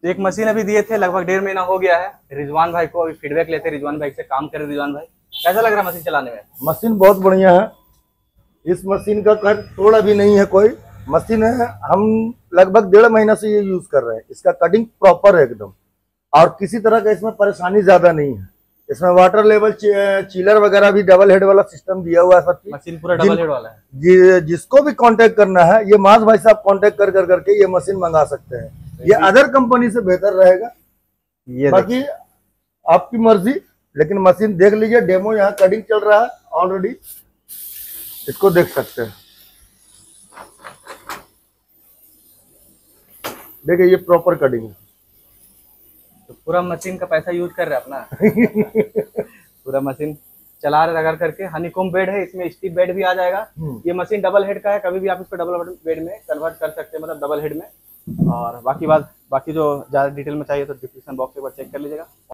तो एक मशीन अभी दिए थे, लगभग 1.5 महीना हो गया है। रिजवान भाई को अभी फीडबैक लेते, रिजवान भाई से काम करे। रिजवान भाई कैसा लग रहा है मशीन चलाने में? मशीन बहुत बढ़िया है। इस मशीन का कट थोड़ा भी नहीं है, कोई मशीन है। हम लगभग 1.5 महीना से ये यूज कर रहे हैं। इसका कटिंग प्रॉपर है एकदम, और किसी तरह का इसमें परेशानी ज्यादा नहीं है। इसमें वाटर लेवल चिलर वगैरह भी डबल हेड वाला सिस्टम दिया हुआ है सब चीज। मशीन पूरा डबल हेड वाला है। जिसको भी कांटेक्ट करना है, ये मास भाई साहब कांटेक्ट कर करके ये मशीन मंगा सकते हैं। ये अदर कंपनी से बेहतर रहेगा, ये बाकी आपकी मर्जी। लेकिन मशीन देख लीजिए, डेमो यहाँ कटिंग चल रहा है ऑलरेडी, इसको देख सकते हैं। देखिए ये प्रॉपर कटिंग है। तो पूरा मशीन का पैसा यूज कर रहे हैं अपना। पूरा मशीन चला रहे रगड़ करके। हनीकॉम बेड है, इसमें स्टीप बेड भी आ जाएगा। ये मशीन डबल हेड का है, कभी भी आप इसको डबल बेड में कन्वर्ट कर सकते हैं, मतलब डबल हेड में। और बाकी जो ज़्यादा डिटेल में चाहिए तो डिस्क्रिप्शन बॉक्स एक बार चेक कर लीजिएगा।